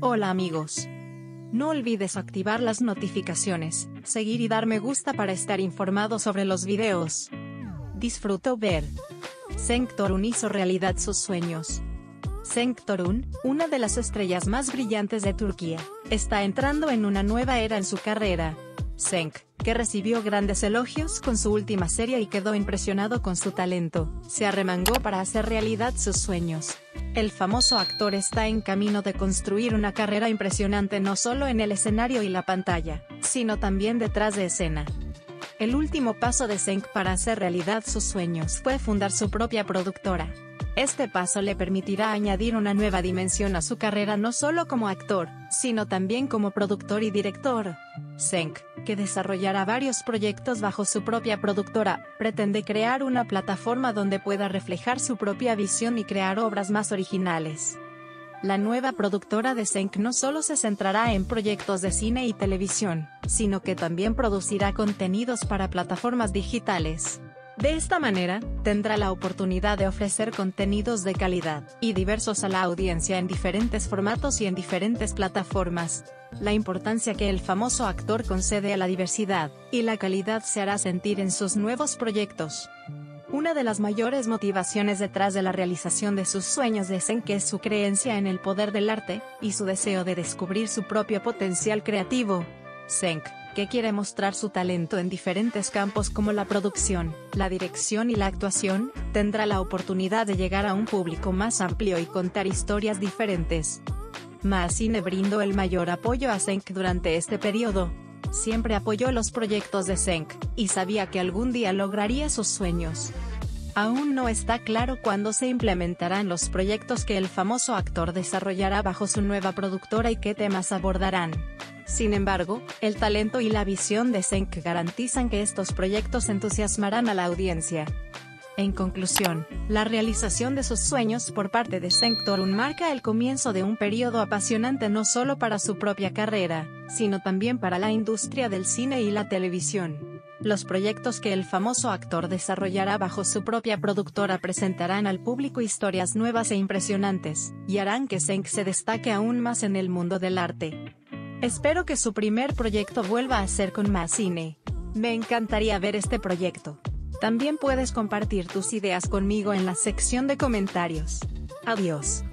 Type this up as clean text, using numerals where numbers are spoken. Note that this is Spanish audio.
Hola amigos. No olvides activar las notificaciones, seguir y dar me gusta para estar informado sobre los videos. Disfruto ver. Cenk Torun hizo realidad sus sueños. Cenk Torun, una de las estrellas más brillantes de Turquía, está entrando en una nueva era en su carrera. Cenk, que recibió grandes elogios con su última serie y quedó impresionado con su talento, se arremangó para hacer realidad sus sueños. El famoso actor está en camino de construir una carrera impresionante no solo en el escenario y la pantalla, sino también detrás de escena. El último paso de Cenk para hacer realidad sus sueños fue fundar su propia productora. Este paso le permitirá añadir una nueva dimensión a su carrera no solo como actor, sino también como productor y director. Cenk, que desarrollará varios proyectos bajo su propia productora, pretende crear una plataforma donde pueda reflejar su propia visión y crear obras más originales. La nueva productora de Cenk no solo se centrará en proyectos de cine y televisión, sino que también producirá contenidos para plataformas digitales. De esta manera, tendrá la oportunidad de ofrecer contenidos de calidad y diversos a la audiencia en diferentes formatos y en diferentes plataformas. La importancia que el famoso actor concede a la diversidad y la calidad se hará sentir en sus nuevos proyectos. Una de las mayores motivaciones detrás de la realización de sus sueños de Cenk es su creencia en el poder del arte y su deseo de descubrir su propio potencial creativo. Cenk, que quiere mostrar su talento en diferentes campos como la producción, la dirección y la actuación, tendrá la oportunidad de llegar a un público más amplio y contar historias diferentes. Maazine brindó el mayor apoyo a Cenk durante este periodo. Siempre apoyó los proyectos de Cenk, y sabía que algún día lograría sus sueños. Aún no está claro cuándo se implementarán los proyectos que el famoso actor desarrollará bajo su nueva productora y qué temas abordarán. Sin embargo, el talento y la visión de Cenk garantizan que estos proyectos entusiasmarán a la audiencia. En conclusión, la realización de sus sueños por parte de Cenk Torun marca el comienzo de un periodo apasionante no solo para su propia carrera, sino también para la industria del cine y la televisión. Los proyectos que el famoso actor desarrollará bajo su propia productora presentarán al público historias nuevas e impresionantes, y harán que Cenk se destaque aún más en el mundo del arte. Espero que su primer proyecto vuelva a ser con Maazine. Me encantaría ver este proyecto. También puedes compartir tus ideas conmigo en la sección de comentarios. Adiós.